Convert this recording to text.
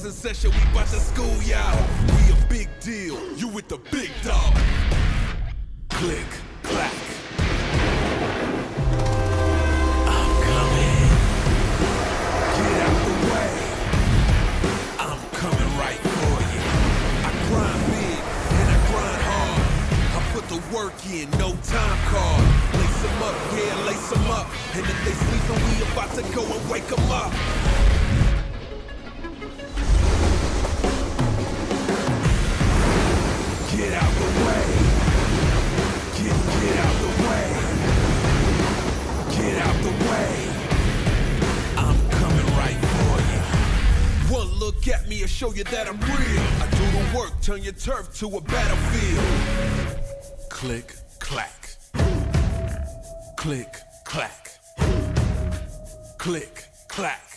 boys in session, we bout to school y'all. We a big deal, you with the big dog. Click, clack. I'm coming. Get out the way. I'm coming right for you. I grind big and I grind hard. I put the work in, no time card. Lace them up, yeah, lace them up. And if they sleeping, we about to go and wake them up. Get out the way. Get out the way. Get out the way. I'm coming right for you. One look at me and show you that I'm real. I do the work, turn your turf to a battlefield. Click, clack. Click, clack. Click, clack.